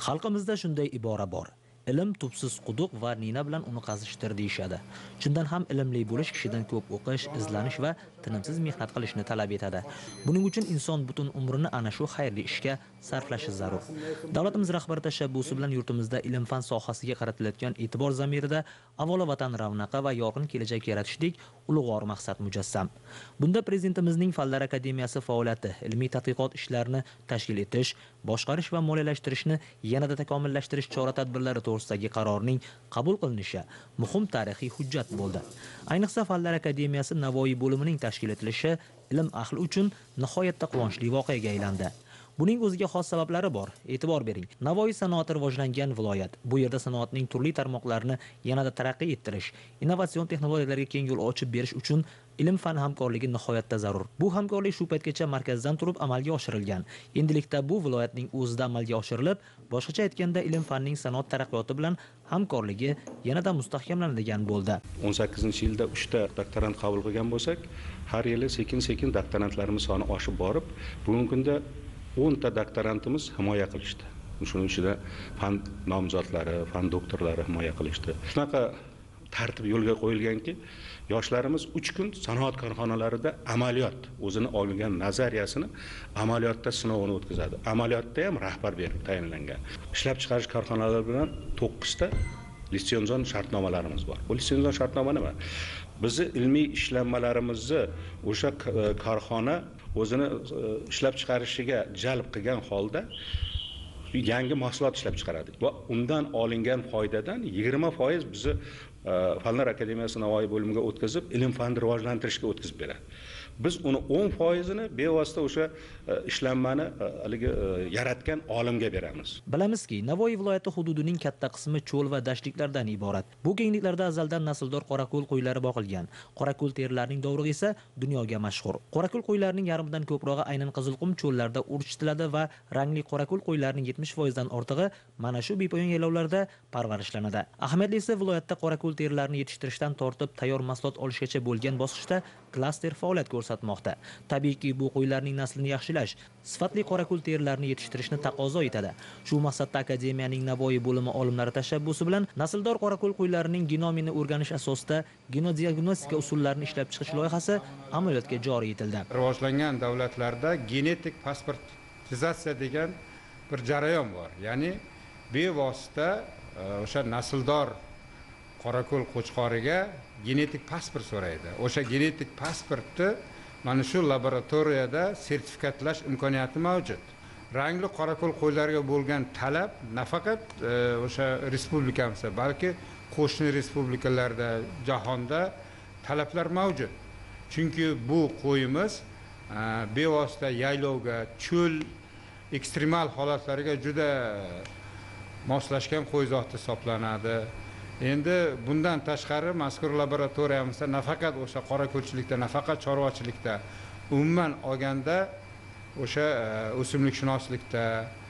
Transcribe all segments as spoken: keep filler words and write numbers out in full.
Xalqimizda shunday ibora bor. Ilm tubsiz quduq va nina bilan uni qazishtir deyishadi. Shundan ham ilmli bo'lish kishidan ko'p o'qish, izlanish va tinimsiz mehnat qilishni talab etadi. Buning uchun inson butun umrini ana shu xayrli ishga sarflashi zarur. Davlatimiz rahbari tashabbusi bilan yurtimizda ilm-fan sohasiga qaratilayotgan e'tibor zamirida avvalo vatan ravnaqi va yorqin kelajak yaratishlik ulug'vor maqsad mujassam. Bunda Prezidentimizning Fanlar akademiyasi faoliyati, ilmiy tadqiqot ishlarini tashkil etish, boshqarish va moliyalashtirishni yanada takomillashtirish chora-tadbirlari to'g'risidagi qarorning qabul qilinishi muhim tarixiy hujjat bo'ldi. Ayniqsa Fanlar akademiyasi Navoiy bo'limining tashkil etilishi ilm ahli uchun nihoyatda quvonchli voqeaga aylandi. Buning o'ziga xos sabablari bor. E'tibor bering. Navoiy sanoati rivojlangan viloyat. Bu yerda sanoatning turli tarmoqlarini yanada taraqqiy ettirish, innovatsion texnologiyalarga keng yo'l ochib berish uchun ilm-fan hamkorligi nihoyatda zarur. Bu hamkorlik shu paytgacha markazdan turib amalga oshirilgan. Endilikda bu viloyatning o'zida amalga oshirilib, boshqacha aytganda ilm-fanning sanoat taraqqiyoti bilan hamkorligi yanada mustahkamlanadigan bo'ldi. o'n sakkizinchi yilda uchta doktorant qabul qilgan bo'lsak, har yili sekin-sekin doktorantlarimiz soni oshib borib, bugungi kunda o'nta doktorantimiz himoya qilishdi. Shuning ichida fan nomzodlari, fan doktorlari himoya qilishdi. Shunaqa tartib yo'lga qo'yilganki, yoshlarimiz uch kun sanoat korxonalarida amaliyot, o'zini olgan nazariyasini amaliyotda sinovini o'tkazadi. Amaliyotda ham rahbar berib tayinlangan. Ishlab chiqarish korxonalari bilan to'qqizta litsenzion shartnomalarimiz bor. Bu litsenzion shartnoma nima? Bizni ilmiy ishlanmalarimizni o'sha korxona o'zini ishlab chiqarishiga jalb qilgan holda yangi mahsulot ishlab chiqaradi va undan olingan foydadan yigirma foiz bizni Fanlar akademiyasi Navoiy bo'limiga o'tkazib, ilm-fanni rivojlantirishga o'tkazib beradi. Biz uni o'n foizini bevosita o'sha ishlanmani haligi yaratgan olimga beramiz. Bilamizki, Navoiy viloyati hududining katta qismi cho'l va dashtliklardan iborat. Bu kengliklarda azaldan nasldor qorako'l qo'ylari boqilgan. Qorako'l terilarining dovrug'i esa dunyoga mashhur. Qorako'l qo'ylarining yarmidan ko'prog'i aynan Qizilqum cho'llarida urchitiladi va rangli qorako'l qo'ylarining yetmish foiz dan ortig'i mana shu bepoyon yaylovlarda parvarishlanadi. Ahamiyatlisi viloyatda qorako'l terilarini yetishtirishdan tortib tayyor mahsulot olishgacha bo'lgan bosqichda klaster faoliyat ko'rsatmoqda. Tabiiyki, bu qo'ylarning naslini yaxshilash, sifatli qorako'l terilarini yetishtirishni taqozo etadi. Shu maqsadda akademiyaning Navoiy bo'limi olimlari tashabbusi bilan nasldor qorako'l qo'ylarining genomini o'rganish asosida genodiagnostika usullarini ishlab chiqish loyihasi amaliyotga joriy etildi. Rivojlangan davlatlarda genetik pasportizatsiya degan bir jarayon bor. Ya'ni bevosita o'sha nasldor qorako'l qo'chqoriga genetik pasport so'raydi. O'sha genetik pasportni mana shu laboratoriyada sertifikatlash imkoniyati mavjud. Rangli qorako'l qo'ylariga bo'lgan talab nafaqat o'sha respublikamizda, balki qo'shni respublikalarda, jahonda talablar mavjud. Chunki bu qo'yimiz bevosita yaylovga, cho'l ekstremal holatlariga juda moslashgan qo'y zoti hisoblanadi. Endi bundan tashqari mazkur laboratoriyamizda nafaqat o'sha qorako'lchilikda, nafaqat chorvachilikda, umuman olganda o'sha o'simlikshunoslikda,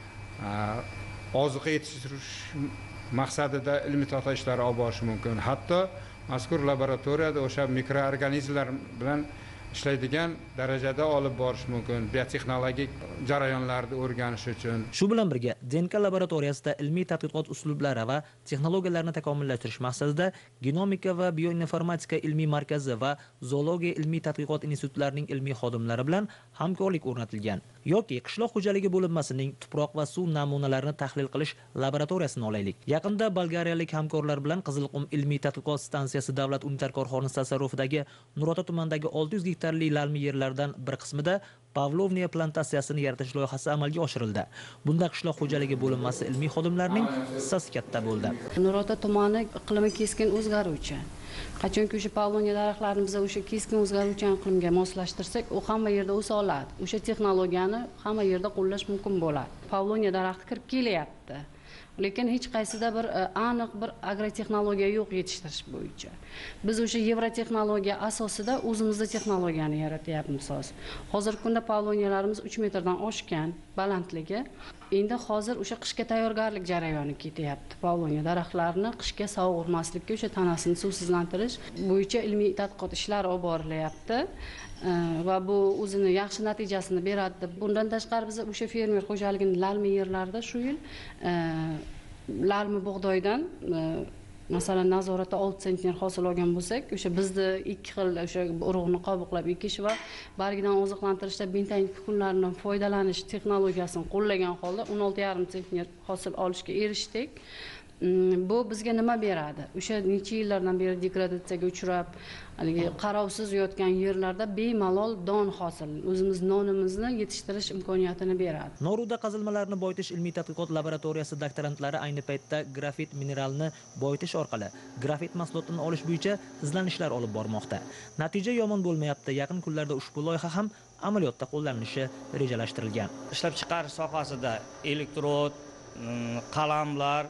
oziqa yetishtirish maqsadida ilmiy tadqiqot ishlari olib borish mumkin. Hatto mazkur laboratoriyada o'sha mikroorganizmlar bilan ishlaydigan darajada olib borish mumkin, biotexnologik jarayonlarni o'rganish uchun. Shu bilan birga D N K laboratoriyasida ilmiy tadqiqot uslublari va texnologiyalarni takomillashtirish maqsadida genomika va bioinformatika ilmiy markazi va zoologiya ilmiy tadqiqot institutlarining ilmiy xodimlari bilan hamkorlik o'rnatilgan. Yoki qishloq xo'jaligi bo'linmasining tuproq va suv namunalarini tahlil qilish laboratoriyasini olaylik. Yaqinda bolgariyalik hamkorlar bilan Qizilqum ilmiy tadqiqot stansiyasi davlat unitar korxonasi tasarrufidagi Nurota tumanidagi olti yuz gektarli lalmi yerlardan bir qismida Pavlovniya plantatsiyasini yaratish loyihasi amalga oshirildi. Bunda qishloq xo'jaligi bo'linmasi ilmiy xodimlarining hissasi katta bo'ldi. Nurota tumani iqlimi keskin o'zgaruvchi. Qachonki o'sha Pavlovniya daraxtlarini biz o'sha keskin o'zgaruvchan iqlimga moslashtirsak, u hamma yerda o'sa oladi. O'sha texnologiyani hamma yerda qo'llash mumkin bo'ladi. Pavlovniya daraxti kirib kelyapti. Lekin hech qaysida bir aniq bir agrotexnologiya yo'q yetishtirish bo'yicha. Biz o'sha yevrotexnologiya asosida o'zimizda texnologiyani yaratyapmiz. Hozirgi kunda Pavlovniyalarimiz uch metrdan oshgan balandligi. Endi hozir o'sha qishga tayyorgarlik jarayoni ketyapti. Pavloniya daraxtlarini qishga sovurmaslikka, o'sha tanasini suvsizlantirish bo'yicha ilmiy tadqiqot ishlari olib borilyapti. Va bu o'zini yaxshi natijasini beradi. Bundan tashqari biz o'sha fermer xo'jaligining lalmi yerlarida shu yil lalmi bug'doydan masalan nazoratda olti sentner hosil olgan bo'lsak, o'sha bizni ikki xil o'sha urug'ni qobiqlab ekish va bargidan oziqlantirishda bentang kukunlaridan foydalanish texnologiyasini qo'llagan holda o'n olti yarim sentner hosil olishga erishdik. Bu bizga nima beradi? O'sha necha yillardan beri degradatsiyaga uchrab, haligi qarovsiz yotgan yerlarda bemalol don hosil, o'zimiz nonimizni yetishtirish imkoniyatini beradi. Noruda qazilmalarini boyitish ilmiy tadqiqot laboratoriyasi doktorantlari ayni paytda grafit mineralni boyitish orqali grafit mahsulotini olish bo'yicha izlanishlar olib bormoqda. Natija yomon bo'lmayapti. Yaqin kunlarda ushbu loyiha ham amaliyotda qo'llanilishi rejalashtirilgan. Ishlab chiqarish sohasida elektrod, qalamlar,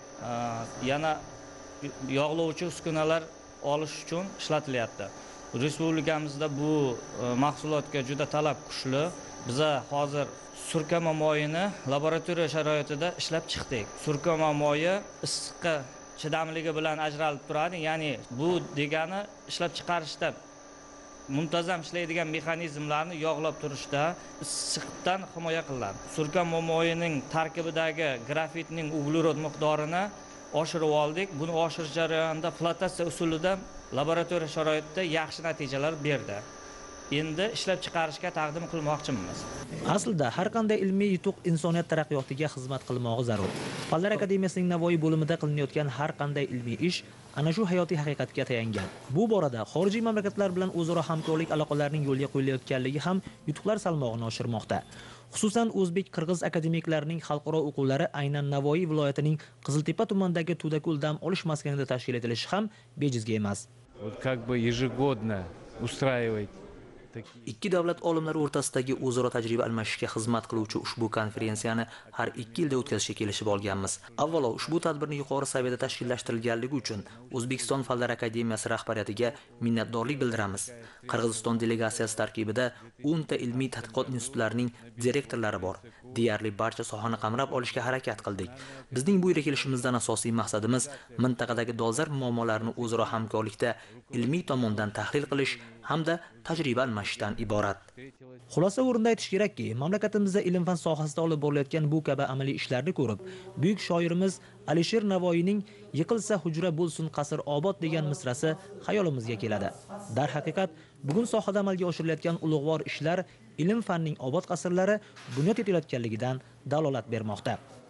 yana yog'lovchi uskunalar olish uchun ishlatilyapti. Respublikamizda bu mahsulotga juda talab kuchli. Biz hozir surkama moyini laboratoriya sharoitida ishlab chiqdik. Surkama moyi issiqqa chidamligi bilan ajralib turadi. Ya'ni bu degani ishlab chiqarishda muntazam ishlaydigan mexanizmlarni yog'lab turishda issiqdan himoya qiladi. Surkama moyining tarkibidagi grafitning uglerod miqdorini oshirib oldik. Buni oshirish jarayonida flotatsiya usulida laboratoriya sharoitida yaxshi natijalar berdi. Endi ishlab chiqarishga taqdim qilmoqchimiz. Aslida har qanday ilmiy yutuq insoniyat taraqqiyotiga xizmat qilmog'i zarur. Fanlar akademiyasining Navoiy bo'limida qilinayotgan har qanday ilmiy ish ana shu hayotiy haqiqatga tayangan. Bu borada xorijiy mamlakatlar bilan o'zaro hamkorlik aloqalarining yo'lga qo'yilayotganligi ham yutuqlar salmog'ini oshirmoqda. Xususan o'zbek-qirg'iz akademiklarining xalqaro o'quvlari aynan Navoiy viloyatining Qiziltepa tumanidagi Tudakul dam olish maskanida tashkil etilishi ham bejizga emas. Вот как бы ежегодно устраивать Ikki davlat olimlari o'rtasidagi o'zaro tajriba almashishga xizmat qiluvchi ushbu konferensiyani har ikki yilda o'tkazishga kelishib olganmiz. Avvalo, ushbu tadbirni yuqori saviyada tashkillashtirilganligi uchun O'zbekiston Fanlar akademiyasi rahbariyatiga minnatdorlik bildiramiz. Qirg'iziston delegatsiyasi tarkibida o'nta ilmiy tadqiqot institutlarining direktorlari bor. Deyarli barcha sohani qamrab olishga harakat qildik. Bizning bu yerga kelishimizdan asosiy maqsadimiz mintaqadagi dolzarb muammolarni o'zaro hamkorlikda ilmiy tomondan tahlil qilish hamda tajriba almashishdan iborat. Xulosa o'rinda aytish kerakki, mamlakatimizda ilm-fan sohasida olib borilayotgan bu kabi amaliy ishlarni ko'rib, buyuk shoirimiz Alisher Navoiyning "Yiqilsa hujra bo'lsin qasr obod" degan misrasi xayolimizga keladi. Dar haqiqat, bugun sohada amalga oshirilayotgan ulug'vor ishlar ilm-fanning obod qasrlari bunyod etilayotganligidan dalolat bermoqda.